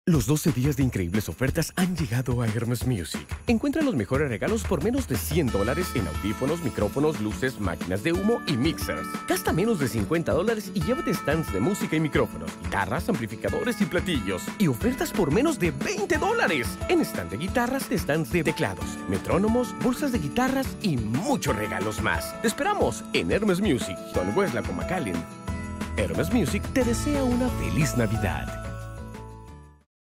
Los 12 días de increíbles ofertas han llegado a Hermes Music. Encuentra los mejores regalos por menos de $100 en audífonos, micrófonos, luces, máquinas de humo y mixers. Gasta menos de $50 y llévate stands de música y micrófonos, guitarras, amplificadores y platillos. Y ofertas por menos de $20 en stand de guitarras, stands de teclados, metrónomos, bolsas de guitarras y muchos regalos más. Te esperamos en Hermes Music, Don Weslaco McAllen. Hermes Music te desea una feliz Navidad.